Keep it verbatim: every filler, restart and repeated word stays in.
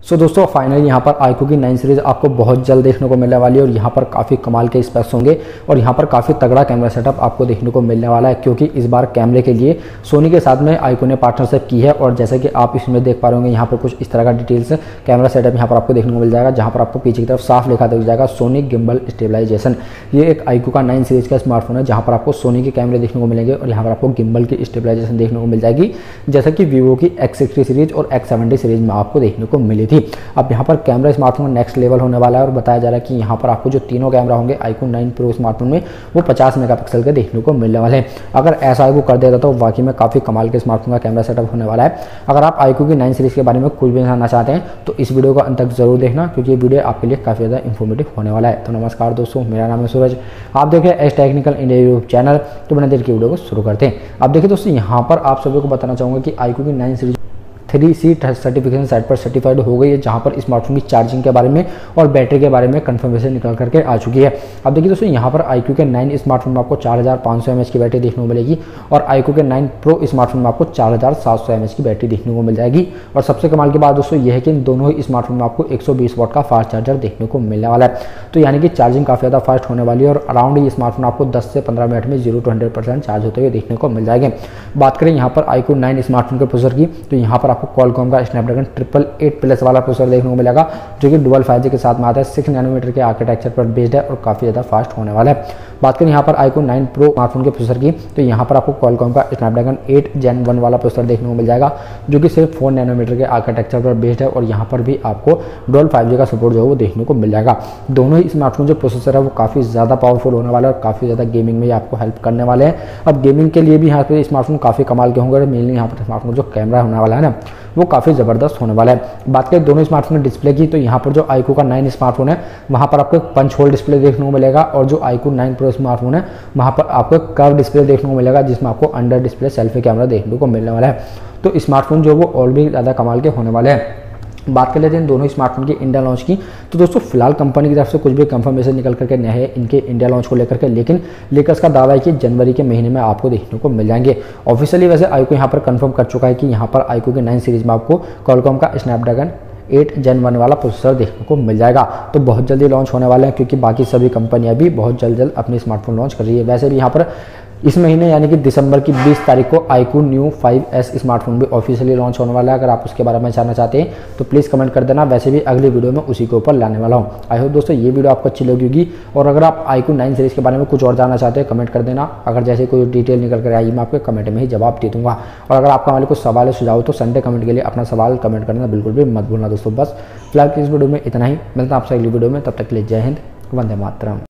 सो so, दोस्तों finally यहाँ पर आईक्यू की नाइन सीरीज़ आपको बहुत जल्द देखने को मिलने वाली है और यहाँ पर काफ़ी कमाल के स्पेक्स होंगे और यहाँ पर काफ़ी तगड़ा कैमरा सेटअप आपको देखने को मिलने वाला है, क्योंकि इस बार कैमरे के लिए सोनी के साथ में आईक्यू ने पार्टनरशिप की है। और जैसे कि आप इसमें देख पा रहे होंगे यहाँ पर कुछ इस तरह का डिटेल्स कैमरा सेटअप यहाँ पर आपको देखने को मिल जाएगा, जहाँ पर आपको पीछे की तरफ साफ लिखा दिख जाएगा सोनी गिम्बल स्टेबलाइजेशन। ये एक आईक्यू का नाइन सीरीज़ का स्मार्टफोन है जहाँ पर आपको सोनी के कैमरे देखने को मिलेंगे और यहाँ पर आपको गिम्बल की स्टेबलाइजेशन देखने को मिल जाएगी, जैसा कि वीवो की एक्स सिक्सटी सीरीज और एक्स सेवेंटी सीरीज में आपको देखने को मिली थी। अब यहाँ पर कैमरा स्मार्टफोन नेक्स्ट लेवल होने वाला है और बताया जा रहा है कि यहाँ पर आपको जो तीनों कैमरा होंगे आईक्यू नाइन प्रो स्मार्टफोन में वो पचास मेगापिक्सल के देखने को मिलने वाले हैं। अगर ऐसा आईक्यू कर देता तो वाकई में काफ़ी कमाल के स्मार्टफोन का कैमरा सेटअप होने वाला है। अगर आप आईक्यू की नाइन सीरीज के बारे में कुछ भी जानना चाहते हैं तो इस वीडियो को अंत तक जरूर देखना, क्योंकि ये वीडियो आपके लिए काफ़ी ज़्यादा इन्फॉर्मेटिव होने वाला है। तो नमस्कार दोस्तों, मेरा नाम है सूरज, आप देख रहे हैं S technical India YouTube channel. तो बिना देर की वीडियो को शुरू करते हैं। अब देखिए दोस्तों, यहाँ पर आप सभी को बताना चाहूँगा कि आईक्यू की nine series three C certification site पर सर्टिफाइड हो गई है, जहां पर स्मार्टफोन की चार्जिंग के बारे में और बैटरी के बारे में कंफर्मेशन निकल करके आ चुकी है। अब देखिए दोस्तों, यहां पर आईक्यू के नाइन स्मार्टफोन में आपको चार हज़ार पाँच सौ एमएच की बैटरी देखने को मिलेगी और आईक्यू के नाइन प्रो स्मार्टफोन में आपको चार हज़ार सात सौ एमएच की बैटरी देखने को मिल जाएगी। और सबसे कमाल की बात दोस्तों यह है कि इन दोनों ही स्मार्टफोन में आपको एक सौ बीस वाट का फास्ट चार्जर देखने को मिलने वाला है। तो यानी कि चार्जिंग काफ़ी ज़्यादा फास्ट होने वाली है और अराउंड ये स्मार्टफोन आपको दस से पंद्रह मिनट में zero to hundred percent charge होते हुए देखने को मिल जाएंगे। बात करें यहाँ पर आईक्यू नाइन स्मार्टफोन के प्रोसेसर की, तो यहाँ पर आपको क्वालकॉम का स्नैपड्रैगन ट्रिपल एट प्लस वाला प्रोसेसर देखने को मिलेगा, जो कि डुअल फाइव जी के साथ में आता है। सिक्स नैनोमीटर के आर्किटेक्चर पर बेस्ड है और काफ़ी ज़्यादा फास्ट होने वाला है। बात करें यहाँ पर आईक्यू नाइन प्रो स्मार्टफोन के प्रोसेसर की, तो यहाँ पर आपको क्वालकॉम का स्नैपड्रैगन एट जेन वन वाला प्रोसेसर देखने को मिल जाएगा, जो कि सिर्फ फोर नैनोमीटर के आर्किटेक्चर पर बेस्ड है और यहाँ पर भी आपको डुअल फाइव जी का सपोर्ट जो है वो देखने को मिल जाएगा। दोनों ही स्मार्टफोन जो प्रोसेसर है वो काफ़ी ज़्यादा पावरफुल होने वाला है और काफ़ी ज़्यादा गेमिंग में आपको हेल्प करने वाले हैं। अब गेमिंग के लिए भी यहाँ पर स्मार्टफोन काफ़ी कमाल के होंगे। मेनली यहाँ पर स्मार्टफोन जो कैमरा होने वाला है ना वो काफ़ी ज़बरदस्त होने वाला है। बात करें दोनों स्मार्टफोन डिस्प्ले की, तो यहाँ पर जो आईक्यू का नाइन स्मार्टफोन है वहाँ पर आपको एक पंच होल डिस्प्ले देखने को मिलेगा और जो आईक्यू नाइन प्रो स्मार्टफोन है वहाँ पर आपको एक कर्व डिस्प्ले देखने को मिलेगा, जिसमें आपको अंडर डिस्प्ले सेल्फी कैमरा देखने को मिलने वाला है। तो स्मार्टफोन जो वो और भी ज़्यादा कमाल के होने वाले हैं। बात कर लेते हैं दोनों स्मार्टफोन की इंडिया लॉन्च की, तो दोस्तों फिलहाल कंपनी की तरफ से कुछ भी कंफर्मेशन निकल करके नहीं है इनके इंडिया लॉन्च को लेकर के, लेकिन लीकर्स का दावा है कि जनवरी के महीने में आपको देखने को मिल जाएंगे। ऑफिशियली वैसे आईक्यू यहाँ पर कंफर्म कर चुका है कि यहाँ पर आईक्यू के नाइन सीरीज में आपको क्वालकॉम का स्नैपड्रैगन एट जेन वन वाला प्रोसेसर देखने को मिल जाएगा। तो बहुत जल्दी लॉन्च होने वाले हैं, क्योंकि बाकी सभी कंपनियां भी बहुत जल्द जल्द अपने स्मार्टफोन लॉन्च कर रही है। वैसे भी यहाँ पर इस महीने यानी कि दिसंबर की बीस तारीख को iQOO new five S smartphone भी ऑफिशियली लॉन्च होने वाला है। अगर आप उसके बारे में जानना चाहते हैं तो प्लीज़ कमेंट कर देना। वैसे भी अगली वीडियो में उसी के ऊपर लाने वाला हूँ। आई होप दोस्तों ये वीडियो आपको अच्छी लगी होगी, और अगर आप आईक्यू नाइन सीरीज़ के बारे में कुछ और जानना चाहते हैं कमेंट कर देना। अगर जैसे कोई डिटेल निकल कर आई मैं आपके कमेंट में ही जवाब दे दूँगा। और अगर आपका हमारे कुछ सवाल सुझाव तो संडे कमेंट के लिए अपना सवाल कमेंट करना बिल्कुल भी मत भूलना दोस्तों। बस फिलहाल की इस वीडियो में इतना ही, मिलता है आपसे अगली वीडियो में, तब तक के लिए जय हिंद, वंदे मातरम।